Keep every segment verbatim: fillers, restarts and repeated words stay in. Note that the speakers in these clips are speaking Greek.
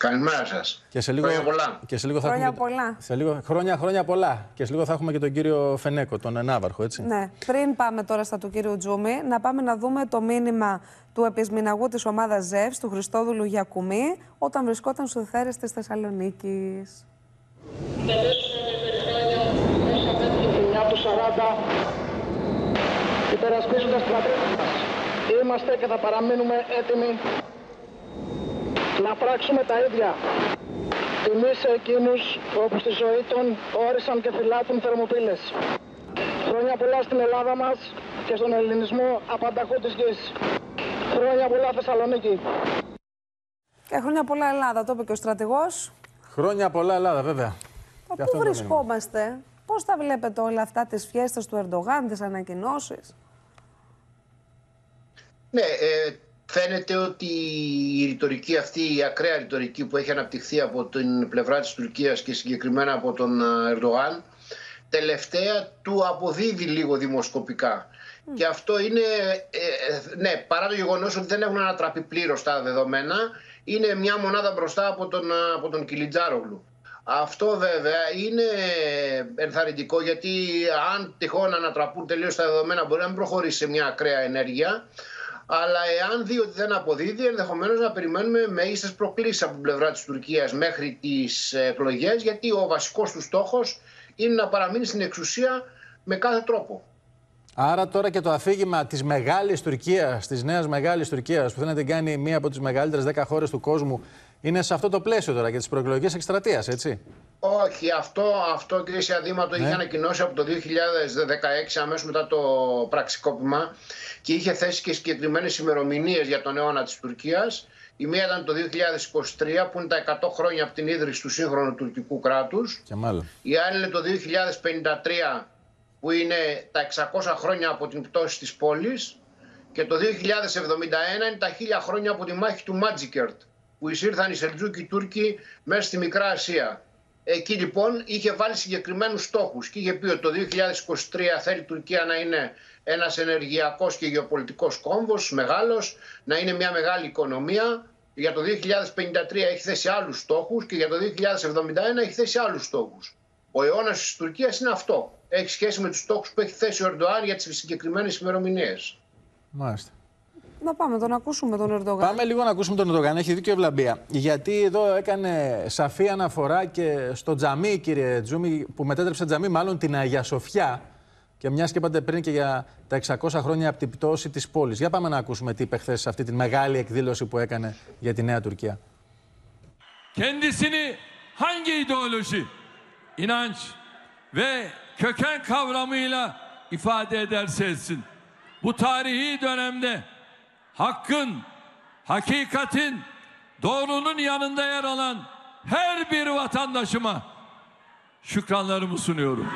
Καλημέρα σας. Και σε λίγο, χρόνια πολλά. Και σε λίγο θα χρόνια έχουμε, πολλά. Σε λίγο, χρόνια, χρόνια πολλά. Και σε λίγο θα έχουμε και τον κύριο Φενέκο, τον Ναύαρχο, έτσι. Ναι. Πριν πάμε τώρα στα του κύριου Τζούμη, να πάμε να δούμε το μήνυμα του επισμηναγού της ομάδας ΖΕΒΣ, του Χριστόδουλου Γιακουμή, όταν βρισκόταν στους εθέρες της Θεσσαλονίκης. Τελέσουμε με περηφάνεια όσα πέτυχε τη χρονιά του σαράντα, υπερασπίζοντας την πατρίδα μας. Είμαστε και θα παραμείνουμε έτοιμοι να πράξουμε τα ίδια. Τιμή σε εκείνους όπου στη ζωή των όρισαν και φυλάτουν θερμοπύλες. Χρόνια πολλά στην Ελλάδα μας και στον ελληνισμό απανταχού της γης. Χρόνια πολλά Θεσσαλονίκη. Και χρόνια πολλά Ελλάδα, το είπε και ο στρατηγός. Χρόνια πολλά Ελλάδα, βέβαια. Πού βρισκόμαστε, πώς τα βλέπετε όλα αυτά, τις φιέστες του Ερντογάν, τις ανακοινώσεις? Ναι, ε, φαίνεται ότι η ρητορική αυτή, η ακραία ρητορική που έχει αναπτυχθεί από την πλευρά της Τουρκίας και συγκεκριμένα από τον Ερντογάν, τελευταία του αποδίδει λίγο δημοσκοπικά. Mm. Και αυτό είναι, ε, ναι, παρά το γεγονός ότι δεν έχουν ανατραπεί πλήρως τα δεδομένα, είναι μια μονάδα μπροστά από τον, από τον Κιλιτζάρογλου. Αυτό βέβαια είναι ενθαρρυντικό, γιατί αν τυχόν ανατραπούν τελείως τα δεδομένα μπορεί να μην προχωρήσει σε μια ακραία ενέργεια. Αλλά εάν δει ότι δεν αποδίδει, ενδεχομένως να περιμένουμε μέγιστες προκλήσεις από την πλευρά της Τουρκίας μέχρι τις εκλογές, γιατί ο βασικός του στόχος είναι να παραμείνει στην εξουσία με κάθε τρόπο. Άρα τώρα και το αφήγημα της μεγάλης Τουρκίας, της νέας μεγάλης Τουρκίας, που θέλει να την κάνει μία από τις μεγαλύτερες δέκα χώρες του κόσμου, είναι σε αυτό το πλαίσιο τώρα και της προεκλογικής εκστρατείας, έτσι? Όχι, αυτό, αυτό κύριε Σιαδήμα, το ναι. είχε ανακοινώσει από το δύο χιλιάδες δεκαέξι, αμέσως μετά το πραξικόπημα, και είχε θέσει και συγκεκριμένες ημερομηνίες για τον αιώνα της Τουρκίας. Η μία ήταν το δύο χιλιάδες είκοσι τρία, που είναι τα εκατό χρόνια από την ίδρυση του σύγχρονου τουρκικού κράτους. Και μάλλον. Η άλλη είναι το δύο χιλιάδες πενήντα τρία, που είναι τα εξακόσια χρόνια από την πτώση της πόλης. Και το δύο χιλιάδες εβδομήντα ένα είναι τα χίλια χρόνια από τη μάχη του Μάτζικερτ, που εισήρθαν οι Σελτζούκοι Τούρκοι μέσα στη Μικρά Ασία. Εκεί λοιπόν είχε βάλει συγκεκριμένους στόχους και είχε πει ότι το δύο χιλιάδες είκοσι τρία θέλει η Τουρκία να είναι ένας ενεργειακός και γεωπολιτικός κόμβος μεγάλος, να είναι μια μεγάλη οικονομία. Για το δύο χιλιάδες πενήντα τρία έχει θέσει άλλους στόχους και για το δύο χιλιάδες εβδομήντα ένα έχει θέσει άλλους στόχους. Ο αιώνας της Τουρκίας είναι αυτό. Έχει σχέση με τους στόχους που έχει θέσει ο Ερντογάν για τις συγκεκριμένες ημερομηνίες. Μάλιστα. Να πάμε τον ακούσουμε τον Ερντογάν. Πάμε λίγο να ακούσουμε τον Ερντογάν. Έχει δίκιο η Ευλαμπία. Γιατί εδώ έκανε σαφή αναφορά και στο τζαμί, κύριε Τζούμη, που μετέτρεψε τζαμί, μάλλον την Αγία Σοφιά. Και μια και είπατε πριν και για τα εξακόσια χρόνια από την πτώση της πόλης. Για πάμε να ακούσουμε τι είπε χθες σε αυτή τη μεγάλη εκδήλωση που έκανε για τη Νέα Τουρκία. Kendisini hangi ideoloji, inanç ve köken kavramıyla ifade ederse etsin, bu tarihi dönemde hakkın, hakikatin, doğrunun yanında yer alan her bir vatandaşıma şükranlarımı sunuyorum.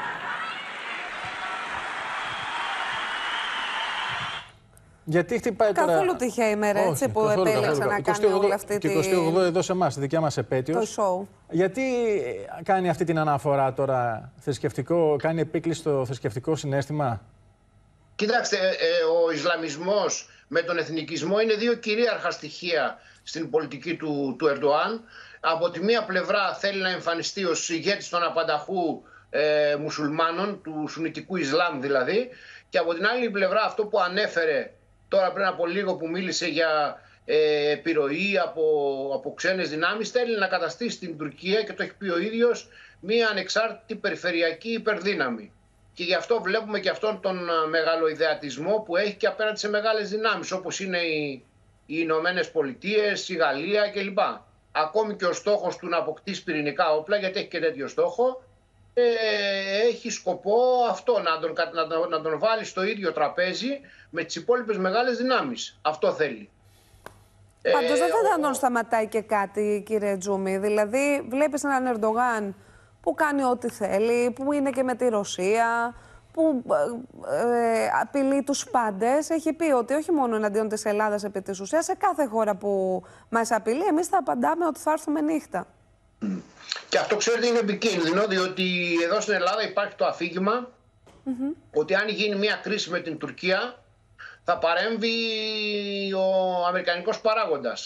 Γιατί χτυπάει τώρα... Καθόλου τυχαία ημέρα, έτσι, Όχι, που καθόλου, επέλεξε καθόλου. να κάνει όλη αυτή τη... Και εικοστή ογδόη εδώ σε εμάς, τη δικιά μας επέτειος. Το show. Γιατί κάνει αυτή την αναφορά τώρα, θρησκευτικό, κάνει επίκληση στο θρησκευτικό συναίσθημα? Κοιτάξτε, ε, ο Ισλαμισμός με τον εθνικισμό είναι δύο κυρίαρχα στοιχεία στην πολιτική του, του Ερντογάν. Από τη μία πλευρά θέλει να εμφανιστεί ως ηγέτης των απανταχού ε, μουσουλμάνων, του σουνιτικού Ισλάμ δηλαδή, και από την άλλη πλευρά αυτό που ανέφερε τώρα πριν από λίγο, που μίλησε για ε, επιρροή από, από ξένες δυνάμεις, θέλει να καταστήσει την Τουρκία, και το έχει πει ο ίδιος, μία ανεξάρτητη περιφερειακή υπερδύναμη. Και γι' αυτό βλέπουμε και αυτόν τον μεγαλοειδεατισμό που έχει και απέναντι σε μεγάλες δυνάμεις, όπως είναι οι, οι Ηνωμένες Πολιτείες, η Γαλλία κλπ. Ακόμη και ο στόχος του να αποκτήσει πυρηνικά όπλα, γιατί έχει και τέτοιο στόχο, ε, έχει σκοπό αυτό, να τον, να, τον, να τον βάλει στο ίδιο τραπέζι με τις υπόλοιπες μεγάλες δυνάμεις. Αυτό θέλει. Πάντως δεν θα ε, τον σταματάει και κάτι, κύριε Τζούμη. Δηλαδή βλέπεις έναν Ερντογάν που κάνει ό,τι θέλει, που είναι και με τη Ρωσία, που ε, απειλεί τους πάντες. Έχει πει ότι όχι μόνο εναντίον της Ελλάδας επί της ουσίας, σε κάθε χώρα που μας απειλεί, εμείς θα απαντάμε ότι θα έρθουμε νύχτα. Και αυτό, ξέρετε, είναι επικίνδυνο, διότι εδώ στην Ελλάδα υπάρχει το αφήγημα mm-hmm. ότι αν γίνει μια κρίση με την Τουρκία, θα παρέμβει ο αμερικανικός παράγοντας.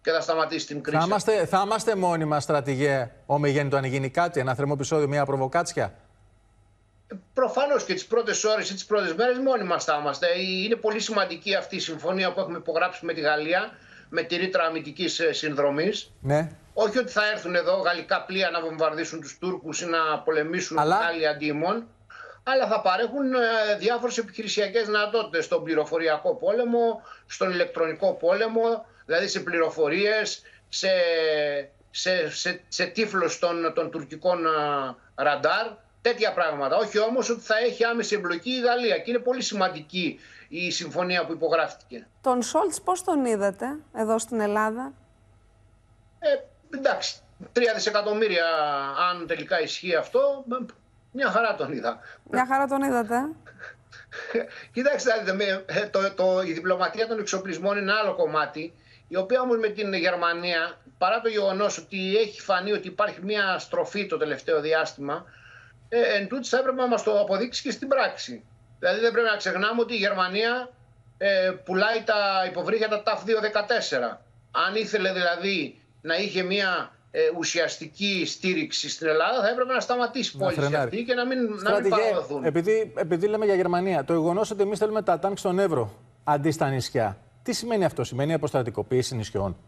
και θα σταματήσει την κρίση. Θα είμαστε, θα είμαστε μόνοι μας, στρατηγέ, ομιγέννητο, αν γίνει κάτι, ένα θερμό επεισόδιο, μια προβοκάτσια? Προφανώς και τις πρώτες ώρες ή τις πρώτες μέρες μόνοι μας θα είμαστε. Είναι πολύ σημαντική αυτή η συμφωνία που έχουμε υπογράψει με τη Γαλλία, με τη ρήτρα αμυντικής συνδρομής. Ναι. Όχι ότι θα έρθουν εδώ γαλλικά πλοία να βομβαρδίσουν τους Τούρκους ή να πολεμήσουν Αλλά... άλλοι αντίμον, αλλά θα παρέχουν διάφορες επιχειρησιακές δυνατότητες στον πληροφοριακό πόλεμο, στον ηλεκτρονικό πόλεμο, δηλαδή σε πληροφορίες, σε, σε, σε, σε τύφλος των, των τουρκικών ραντάρ, τέτοια πράγματα. Όχι όμως ότι θα έχει άμεση εμπλοκή η Γαλλία, και είναι πολύ σημαντική η συμφωνία που υπογράφτηκε. Τον Σόλτς πώς τον είδατε εδώ στην Ελλάδα? Ε, εντάξει, τρία δισεκατομμύρια αν τελικά ισχύει αυτό, μια χαρά τον είδα. Μια χαρά τον είδατε. Κοιτάξτε, το, το, η διπλωματία των εξοπλισμών είναι άλλο κομμάτι, η οποία όμως με την Γερμανία, παρά το γεγονός ότι έχει φανεί ότι υπάρχει μια στροφή το τελευταίο διάστημα, ε, εν τούτης θα έπρεπε να μας το αποδείξει και στην πράξη. Δηλαδή δεν πρέπει να ξεχνάμε ότι η Γερμανία ε, πουλάει τα υποβρύχια τα ταφ δύο δεκατέσσερα. Αν ήθελε δηλαδή να είχε μια ε, ουσιαστική στήριξη στην Ελλάδα, θα έπρεπε να σταματήσει η πώληση αυτή και να μην, να μην παραδοθούν. Επειδή, επειδή λέμε για Γερμανία, το γεγονός ότι εμείς θέλουμε τα τάγκ στον Εύρο αντί στα νησιά, τι σημαίνει αυτό? Σημαίνει αποστρατικοποίηση νησιών?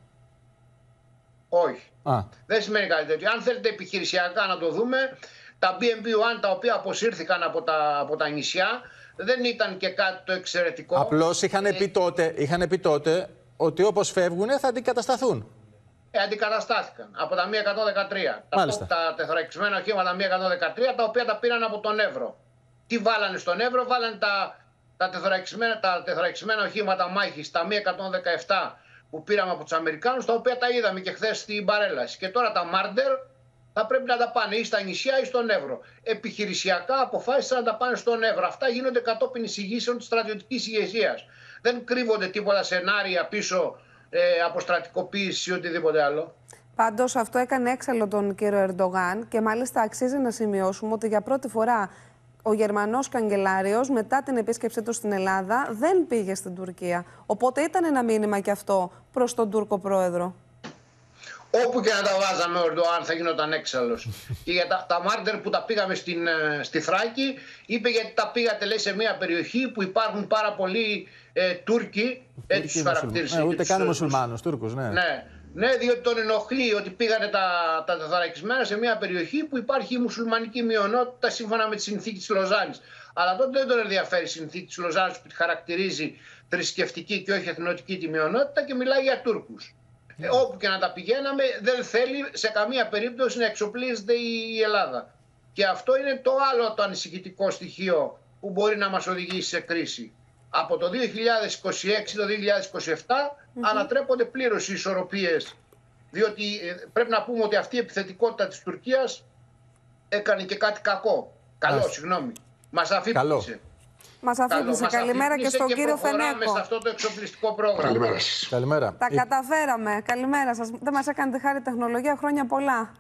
Όχι. Α. Δεν σημαίνει κάτι τέτοιο. Αν θέλετε επιχειρησιακά να το δούμε, τα μπι εμ πι ένα τα οποία αποσύρθηκαν από τα, από τα νησιά δεν ήταν και κάτι το εξαιρετικό. Απλώς είχαν, ε... πει τότε, είχαν πει τότε ότι όπως φεύγουν θα αντικατασταθούν. Ε, αντικαταστάθηκαν από τα μη εκατόν δεκατρία. Μάλιστα. Τα, τα τεθωρακισμένα οχήματα μη εκατόν δεκατρία, τα οποία τα πήραν από τον Εύρο. Τι βάλανε στον Εύρο? Βάλανε τα, τα, τεθωρακισμένα, τα τεθωρακισμένα οχήματα μάχης, τα μη εκατόν δεκαεπτά που πήραμε από τους Αμερικάνους, τα οποία τα είδαμε και χθες στην παρέλαση. Και τώρα τα Μάρντερ θα πρέπει να τα πάνε ή στα νησιά ή στον Εύρο. Επιχειρησιακά αποφάσισαν να τα πάνε στον Εύρο. Αυτά γίνονται κατόπιν εισηγήσεων της στρατιωτικής ηγεσίας. Δεν κρύβονται τίποτα σενάρια πίσω ε, από στρατικοποίηση ή οτιδήποτε άλλο. Πάντως αυτό έκανε έξαλλο τον κύριο Ερντογάν, και μάλιστα αξίζει να σημειώσουμε ότι για πρώτη φορά ο Γερμανός καγκελάριος μετά την επίσκεψή του στην Ελλάδα δεν πήγε στην Τουρκία. Οπότε ήταν ένα μήνυμα και αυτό προς τον Τούρκο πρόεδρο. Όπου και να τα βάζαμε ο Ερντογάν θα γινόταν έξαλλος. Και για τα, τα Μάρντερ που τα πήγαμε στην, στη Θράκη, είπε γιατί τα πήγατε, λέει, σε μια περιοχή που υπάρχουν πάρα πολλοί ε, Τούρκοι, έτσι τους χαρακτήρισε. Ναι, ούτε καν μουσουλμάνους, Τούρκους, ναι. ναι. Ναι, διότι τον ενοχλεί ότι πήγανε τα, τα τεθωρακισμένα σε μια περιοχή που υπάρχει η μουσουλμανική μειονότητα σύμφωνα με τη συνθήκη της Λοζάνης. Αλλά τότε δεν τον ενδιαφέρει η συνθήκη της Λοζάνης που τη χαρακτηρίζει θρησκευτική και όχι εθνοτική τη μειονότητα και μιλάει για Τούρκους. Ε, όπου και να τα πηγαίναμε, δεν θέλει σε καμία περίπτωση να εξοπλίζεται η Ελλάδα. Και αυτό είναι το άλλο το ανησυχητικό στοιχείο που μπορεί να μας οδηγήσει σε κρίση. Από το δύο χιλιάδες είκοσι έξι το δύο χιλιάδες είκοσι επτά mm-hmm. ανατρέπονται πλήρως οι ισορροπίες. Διότι πρέπει να πούμε ότι αυτή η επιθετικότητα της Τουρκίας έκανε και κάτι κακό. Καλό, Άς. συγγνώμη. Μας αφήπλησε. Μας αφήπλησε. Καλημέρα και στον και κύριο Φενέκο. Σε αυτό το εξοπλιστικό πρόγραμμα. Καλημέρα σας. Καλημέρα. Τα καταφέραμε. Καλημέρα σας. Δεν μας έκανε τη χάρη τεχνολογία. Χρόνια πολλά.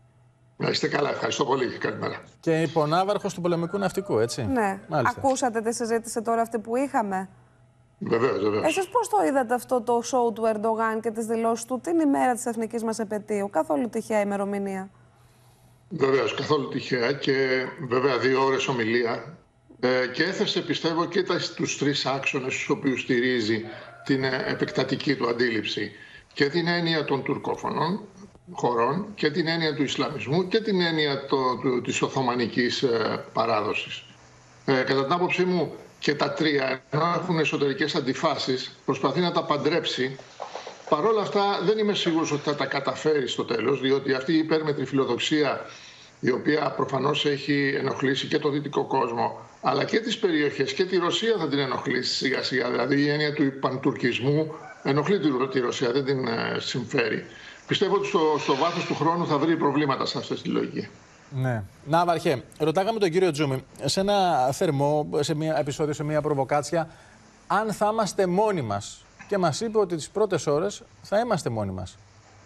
Να είστε καλά. Ευχαριστώ πολύ. Καλημέρα. Και υπονάβαρχος του πολεμικού ναυτικού, έτσι. Ναι. Μάλιστα. Ακούσατε τη συζήτηση τώρα αυτή που είχαμε? Βεβαίως, βεβαίως. Εσείς πώς το είδατε αυτό το show του Ερντογάν και τις δηλώσεις του την ημέρα της εθνικής μας επετείου? Καθόλου τυχαία ημερομηνία? Βεβαίως, καθόλου τυχαία, και βέβαια δύο ώρες ομιλία. Ε, και έθεσε, πιστεύω, και τα, τους τρεις άξονες στους οποίους στηρίζει την επεκτατική του αντίληψη. Και την έννοια των τουρκόφωνων χωρών και την έννοια του Ισλαμισμού και την έννοια το, του, της Οθωμανικής ε, παράδοσης. Ε, κατά την άποψή μου, και τα τρία, ενώ έχουν εσωτερικές αντιφάσεις, προσπαθεί να τα παντρέψει. Παρ' όλα αυτά δεν είμαι σίγουρος ότι θα τα καταφέρει στο τέλος, διότι αυτή η υπέρμετρη φιλοδοξία, η οποία προφανώς έχει ενοχλήσει και το δυτικό κόσμο, αλλά και τις περιοχές, και τη Ρωσία θα την ενοχλήσει σιγά σιγά. Δηλαδή η έννοια του παντουρκισμού ενοχλεί τη Ρωσία, δεν την ε, συμφέρει. Πιστεύω ότι στο, στο βάθος του χρόνου θα βρει προβλήματα σε αυτή τη λογική. Ναι. Ναύαρχε, ρωτάγαμε τον κύριο Τζούμι σε ένα θερμό, σε μια επεισόδιο, σε μια προβοκάτσια, αν θα είμαστε μόνοι μας. Και μας είπε ότι τις πρώτες ώρες θα είμαστε μόνοι μας.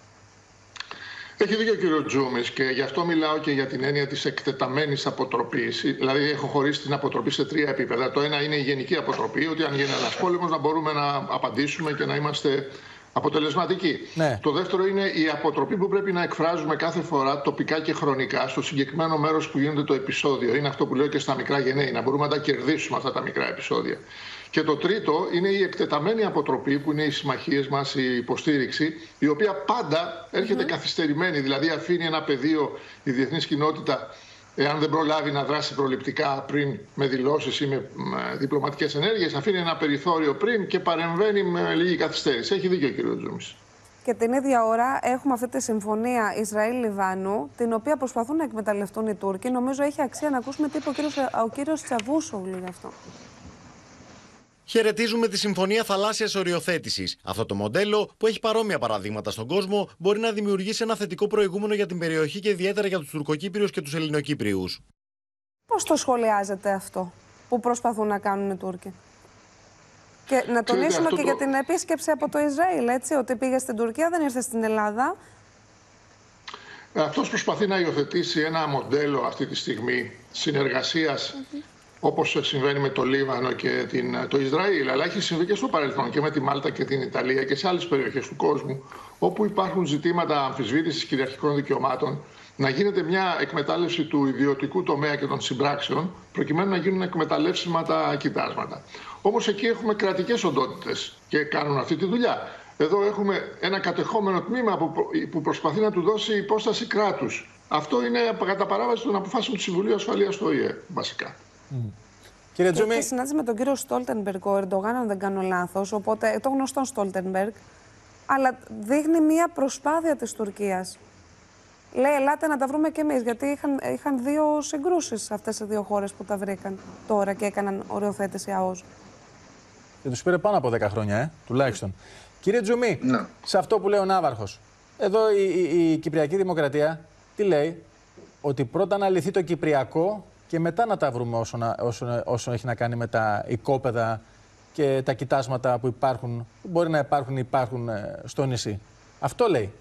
Έχει δίκιο ο κύριο Τζούμις, και γι' αυτό μιλάω και για την έννοια της εκτεταμένης αποτροπής. Δηλαδή, έχω χωρίσει την αποτροπή σε τρία επίπεδα. Το ένα είναι η γενική αποτροπή, ότι αν γίνει ένας πόλεμος να μπορούμε να απαντήσουμε και να είμαστε αποτελεσματική. Ναι. Το δεύτερο είναι η αποτροπή που πρέπει να εκφράζουμε κάθε φορά τοπικά και χρονικά στο συγκεκριμένο μέρος που γίνεται το επεισόδιο. Είναι αυτό που λέω και στα μικρά γενναίη, να μπορούμε να τα κερδίσουμε αυτά τα μικρά επεισόδια. Και το τρίτο είναι η εκτεταμένη αποτροπή, που είναι οι συμμαχίες μας, η υποστήριξη, η οποία πάντα έρχεται mm-hmm. καθυστερημένη. Δηλαδή αφήνει ένα πεδίο η διεθνής κοινότητα, εάν δεν προλάβει να δράσει προληπτικά πριν με δηλώσεις ή με διπλωματικές ενέργειες, αφήνει ένα περιθώριο πριν και παρεμβαίνει με λίγη καθυστέρηση. Έχει δίκιο ο κ. Τζούμης. Και την ίδια ώρα έχουμε αυτή τη συμφωνία Ισραήλ-Λιβάνου, την οποία προσπαθούν να εκμεταλλευτούν οι Τούρκοι. Νομίζω έχει αξία να ακούσουμε τι είπε ο κύριος, ο κύριος Τσαβούσογλου γι' αυτό. Χαιρετίζουμε τη Συμφωνία Θαλάσσιας Οριοθέτησης. Αυτό το μοντέλο, που έχει παρόμοια παραδείγματα στον κόσμο, μπορεί να δημιουργήσει ένα θετικό προηγούμενο για την περιοχή και ιδιαίτερα για τους Τουρκοκύπριους και τους Ελληνοκύπριους. Πώς το σχολιάζετε αυτό που προσπαθούν να κάνουν οι Τούρκοι? Και να τονίσουμε και το... για την επίσκεψη από το Ισραήλ, έτσι, ότι πήγε στην Τουρκία, δεν ήρθε στην Ελλάδα. Αυτός προσπαθεί να υιοθετήσει ένα μοντέλο αυτή τη στιγμή συνεργασίας, mm-hmm. όπως συμβαίνει με το Λίβανο και την, το Ισραήλ, αλλά έχει συμβεί και στο παρελθόν και με τη Μάλτα και την Ιταλία και σε άλλες περιοχές του κόσμου, όπου υπάρχουν ζητήματα αμφισβήτησης κυριαρχικών δικαιωμάτων, να γίνεται μια εκμετάλλευση του ιδιωτικού τομέα και των συμπράξεων, προκειμένου να γίνουν εκμεταλλεύσιμα τα κοιτάσματα. Όμως εκεί έχουμε κρατικές οντότητες και κάνουν αυτή τη δουλειά. Εδώ έχουμε ένα κατεχόμενο τμήμα που προσπαθεί να του δώσει υπόσταση κράτους. Αυτό είναι κατά παράβαση των αποφάσεων του Συμβουλίου Ασφαλείας του Ο Η Ε, βασικά. Mm. Κύριε Τζούμη. Και συνάντησε με τον κύριο Στόλτενμπεργκ ο Ερντογάν, αν δεν κάνω λάθος, οπότε το γνωστό Στόλτενμπεργκ, αλλά δείχνει μια προσπάθεια της Τουρκίας. Λέει, ελάτε να τα βρούμε κι εμείς, γιατί είχαν, είχαν δύο συγκρούσεις αυτές οι δύο χώρες που τα βρήκαν τώρα και έκαναν οριοθέτηση ΑΟΣ. Και τους πήρε πάνω από δέκα χρόνια, ε, τουλάχιστον. Κύριε Τζούμη, ναι. σε αυτό που λέει ο Ναύαρχος, εδώ η, η, η Κυπριακή Δημοκρατία τι λέει? Ότι πρώτα να λυθεί το Κυπριακό και μετά να τα βρούμε όσο, να, όσο, όσο έχει να κάνει με τα οικόπεδα και τα κοιτάσματα που υπάρχουν, που μπορεί να υπάρχουν υπάρχουν στο νησί. Αυτό λέει.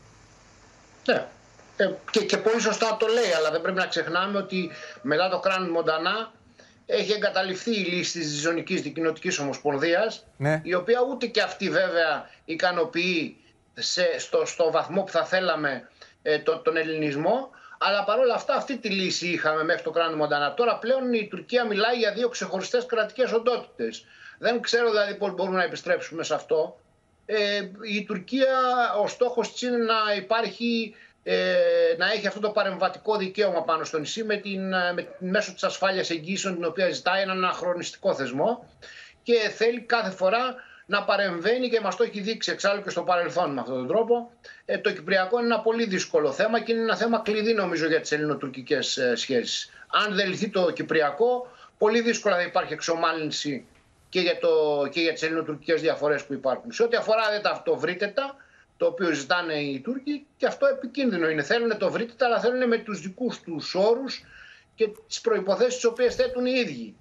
Ναι. Ε, και, και πολύ σωστά το λέει, αλλά δεν πρέπει να ξεχνάμε ότι μετά το κράνο Μοντανά έχει εγκαταλειφθεί η λύση της Ζωνικής Δικοινοτικής Ομοσπονδίας, ναι. η οποία ούτε και αυτή βέβαια ικανοποιεί σε, στο, στο βαθμό που θα θέλαμε ε, το, τον ελληνισμό. Αλλά παρόλα αυτά αυτή τη λύση είχαμε μέχρι το κράνο Μοντανά. Τώρα πλέον η Τουρκία μιλάει για δύο ξεχωριστές κρατικές οντότητες. Δεν ξέρω δηλαδή πώς μπορούμε να επιστρέψουμε σε αυτό. Ε, η Τουρκία, ο στόχος της είναι να υπάρχει, ε, να έχει αυτό το παρεμβατικό δικαίωμα πάνω στο νησί με την, με, μέσω της ασφάλειας εγγύσεων, την οποία ζητάει έναν αναχρονιστικό θεσμό και θέλει κάθε φορά να παρεμβαίνει και μας το έχει δείξει εξάλλου και στο παρελθόν με αυτόν τον τρόπο. Ε, το Κυπριακό είναι ένα πολύ δύσκολο θέμα και είναι ένα θέμα κλειδί νομίζω για τις ελληνοτουρκικές ε, σχέσεις. Αν δεν λυθεί το Κυπριακό, πολύ δύσκολα θα υπάρχει εξομάλυνση και για, το, και για τις ελληνοτουρκικές διαφορές που υπάρχουν. Σε ό,τι αφορά δε τα αυτοβρύτετα, το οποίο ζητάνε οι Τούρκοι, και αυτό επικίνδυνο είναι. Θέλουν το βρύτετα, αλλά θέλουν με τους δικούς τους όρους και τις προϋποθέσεις τις οποίες θέτουν οι ίδιοι.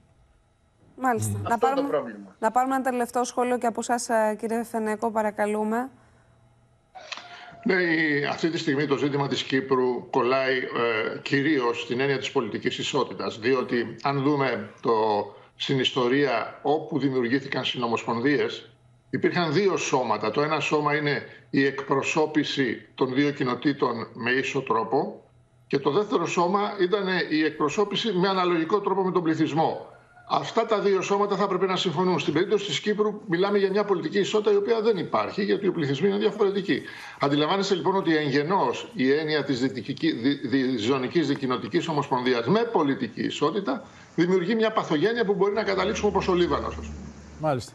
Μάλιστα. Mm. Να, πάρουμε, το πρόβλημα. να πάρουμε ένα τελευταίο σχόλιο και από εσάς, κύριε Φενέκο, παρακαλούμε. Ναι, αυτή τη στιγμή το ζήτημα της Κύπρου κολλάει ε, κυρίως στην έννοια της πολιτικής ισότητας, διότι αν δούμε το, στην ιστορία όπου δημιουργήθηκαν συνομοσπονδίες, υπήρχαν δύο σώματα. Το ένα σώμα είναι η εκπροσώπηση των δύο κοινοτήτων με ίσο τρόπο και το δεύτερο σώμα ήταν η εκπροσώπηση με αναλογικό τρόπο με τον πληθυσμό. Αυτά τα δύο σώματα θα έπρεπε να συμφωνούν. Στην περίπτωση της Κύπρου μιλάμε για μια πολιτική ισότητα η οποία δεν υπάρχει, γιατί οι πληθυσμοί είναι διαφορετικοί. Αντιλαμβάνεστε λοιπόν ότι εγγενώς η έννοια της Ζωνικής Δικοινοτικής Ομοσπονδίας με πολιτική ισότητα δημιουργεί μια παθογένεια που μπορεί να καταλήξουμε όπως ο Λίβανος. Μάλιστα.